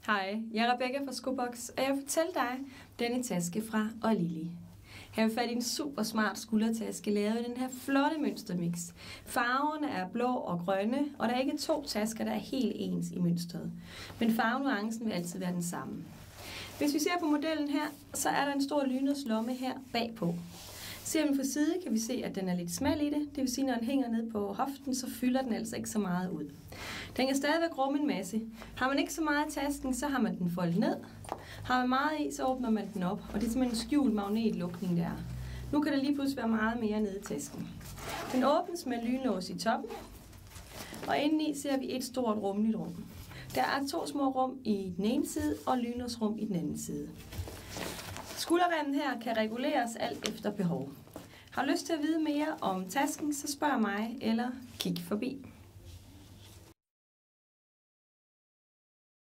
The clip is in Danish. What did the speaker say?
Hej, jeg er Rebecca fra Skobox, og jeg vil fortælle dig denne taske fra Lili. Her har vi fat i en super smart skuldertaske lavet i den her flotte mønstermix. Farverne er blå og grønne, og der er ikke to tasker, der er helt ens i mønstret. Men farvenuancen vil altid være den samme. Hvis vi ser på modellen her, så er der en stor lynådslomme her bagpå. Ser vi fra side, kan vi se, at den er lidt smal i det. Det vil sige, at når den hænger ned på hoften, så fylder den altså ikke så meget ud. Den kan stadigvæk rumme en masse. Har man ikke så meget i tasken, så har man den foldet ned. Har man meget i, så åbner man den op, og det er simpelthen en skjult magnetlukning der. Nu kan der lige pludselig være meget mere nede i tasken. Den åbnes med lynlås i toppen, og indeni ser vi et stort rummeligt rum. Der er 2 små rum i den ene side og lynlåsrum i den anden side. Skulderremmen her kan reguleres alt efter behov. Har du lyst til at vide mere om tasken, så spørg mig eller kig forbi.